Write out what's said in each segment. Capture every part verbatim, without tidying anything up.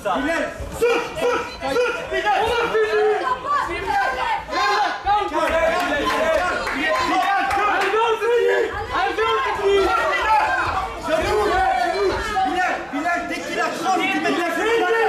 ça. Bilal, saute, saute, saute, Bilal. On a fini. Bilal, dès qu'il a trente, tu mets de la fille.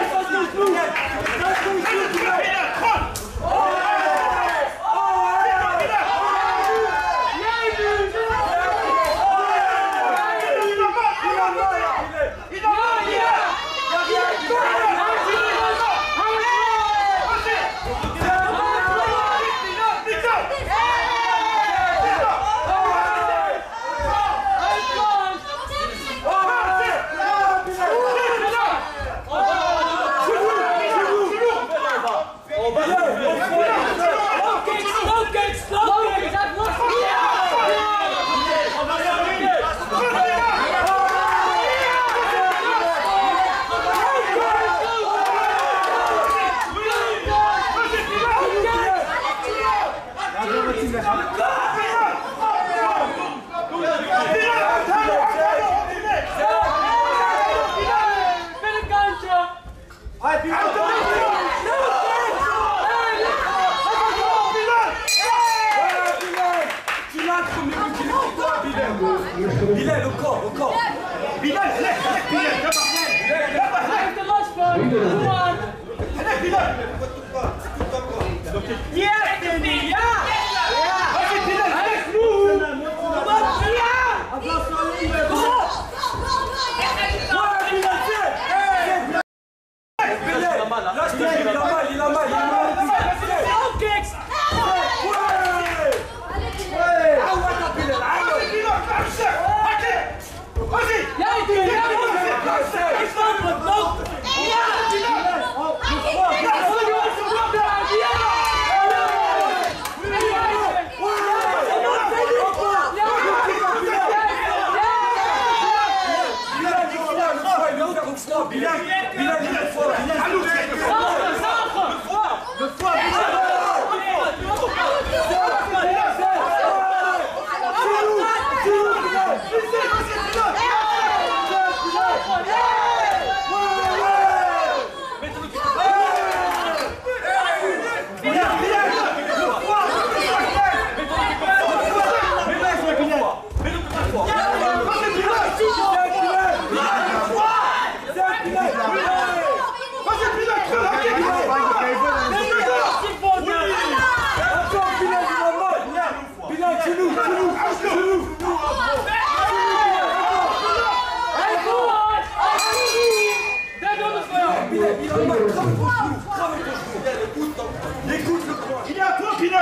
Bilal, au corps, au corps. Bilal, allez, allez, Bilal, d'abord, allez, allez, Bilal. Vas-y, Bilal, avec nous. Là, je te dis, il a mal, il a mal, il a mal. Bilal, Bilal, il est fort. Le foie, écoute le point. Il est à toi, Bilal.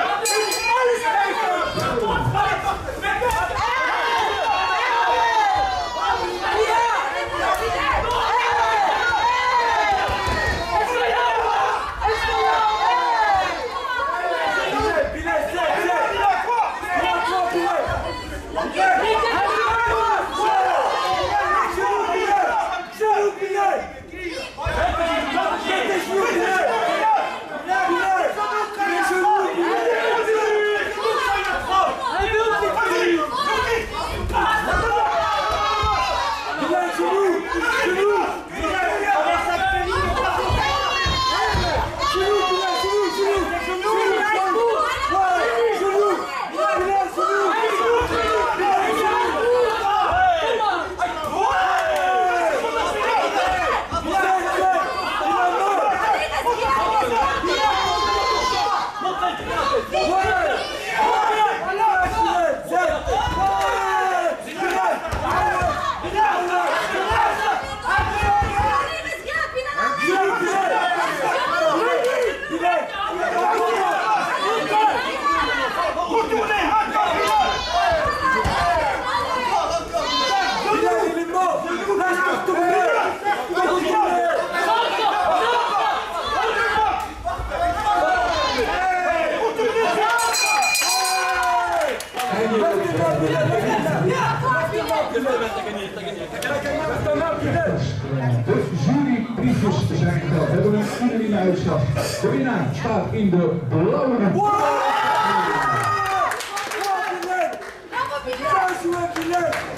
De jurybriefjes zijn geteld. We hebben een unanieme uitslag. De winnaar staat in de blauwe. Wow!